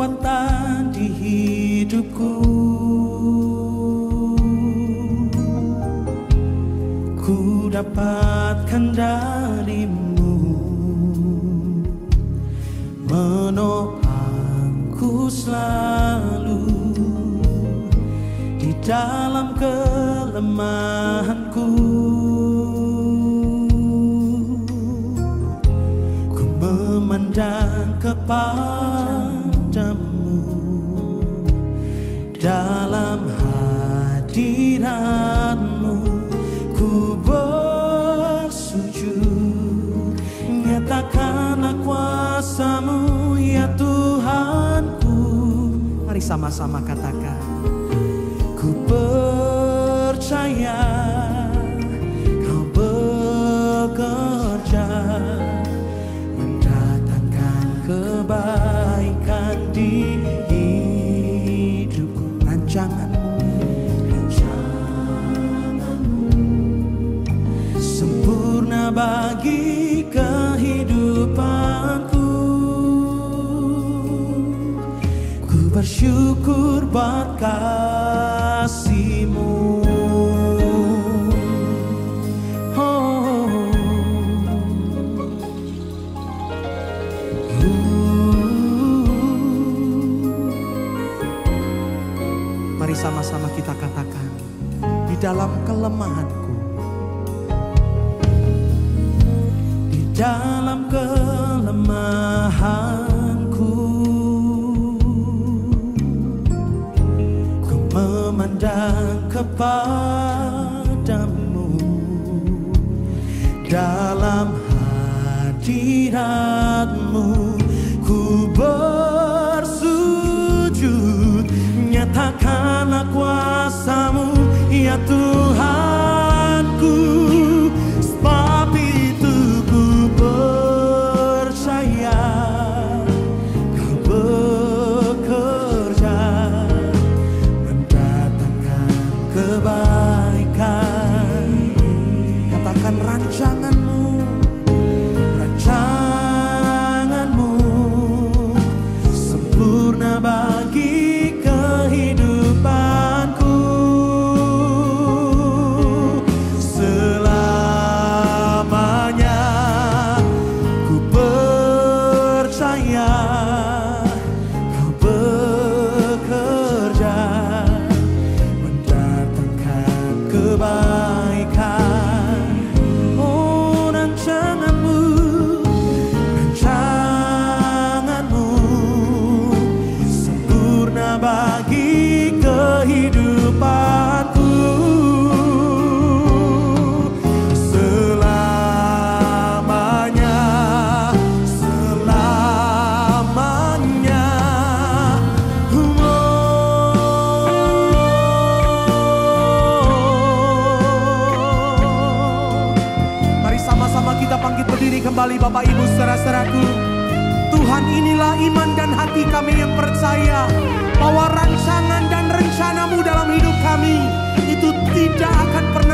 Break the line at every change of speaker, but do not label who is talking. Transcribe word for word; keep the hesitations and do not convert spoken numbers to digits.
kekuatan di hidupku. Ku dapatkan darimu, menopangku selalu di dalam kelemahanku. Ku memandang kepadamu dalam hadiratmu. Ku bersujud, nyatakanlah kuasa-Mu ya Tuhanku. Mari sama-sama katakan. Ku percaya Kau bekerja mendatangkan kebaikan di hidupku. Rancangan-Mu, rancangan-Mu sempurna bagi kehidupanku. Ku bersyukur buat kasih-Mu. Oh. Mari sama-sama kita katakan, di dalam kelemahanku, di dalam kelemahanku, ku memandang kepadamu dalam hadirat-Mu. Ku bersujud, nyatakanlah kuasa-Mu ya Tuhanku. Sebab itu ku percaya Kau bekerja mendatangkan kebaikan. Katakan rancangan-Mu, rancangan-Mu sempurna bagi kehidupanku. Selamanya ku percaya Kau bekerja mendatangkan kebaikan. Oh, rancangan-Mu, rancangan-Mu sempurna bagi kehidupanku. Selamanya, selamanya. Mari sama-sama kita bangkit berdiri kembali Bapak Ibu saudara-saudaraku. Tuhan, inilah iman dan hati kami yang percaya bahwa rancangan dan rencana-Mu dalam hidup kami itu tidak akan pernah